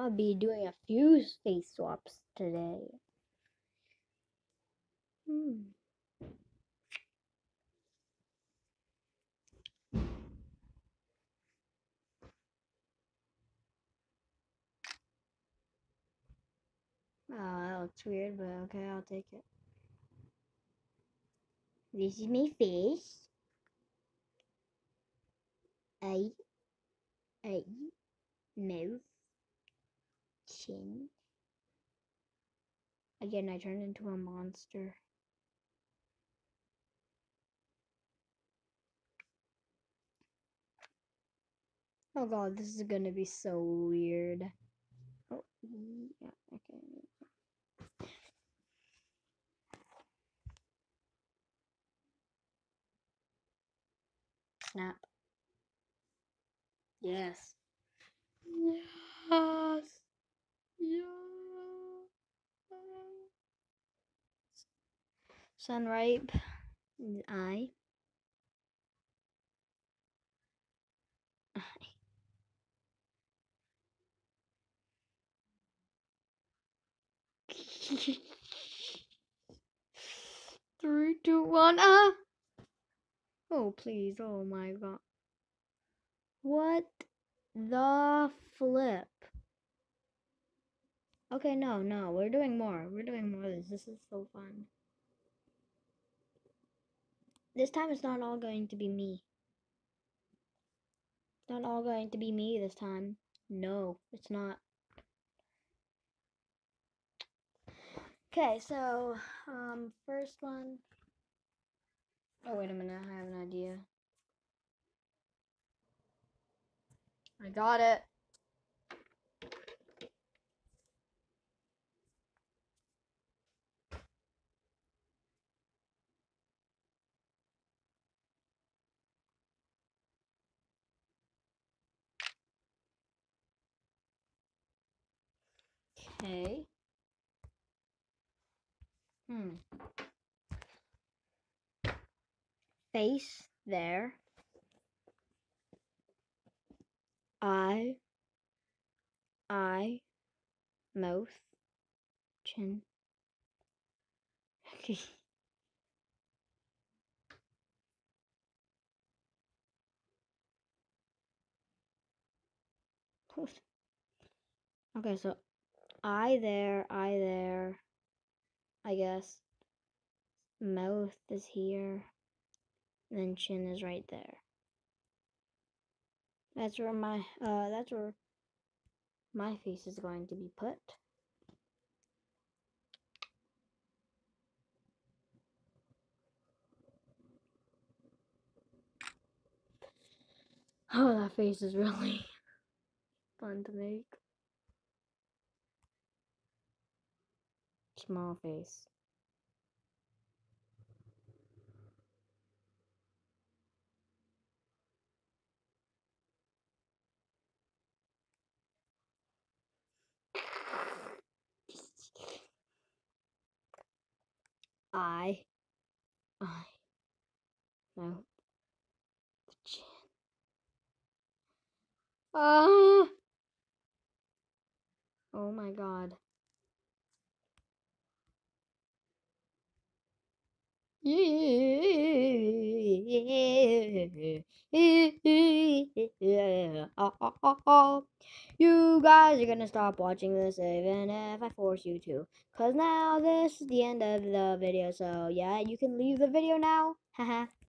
I'll be doing a few face swaps today. Oh, that looks weird, but okay, I'll take it. This is my face. Eye, mouth, chin. Again, I turned into a monster. Oh god, this is gonna be so weird. Oh, yeah, okay. Snap. Yes. Yes. Yes. Sunripe. Eye. 3, 2, 1. Ah! Oh, please. Oh my god. What the flip? Okay, no. We're doing more. We're doing more of this. This is so fun. This time it's not all going to be me. It's not all going to be me this time. No, it's not. Okay, so, first one. Oh, wait a minute. I have an idea. I got it. Okay. Face there. Eye, mouth, chin. Okay. Okay, so eye there, I guess. Mouth is here, and then chin is right there. That's where my face is going to be put. Oh, that face is really fun to make. Small face. Eye, mouth, chin. Ah! Oh my god. You guys are gonna stop watching this even if I force you to. Cause now this is the end of the video. So yeah, you can leave the video now. Haha.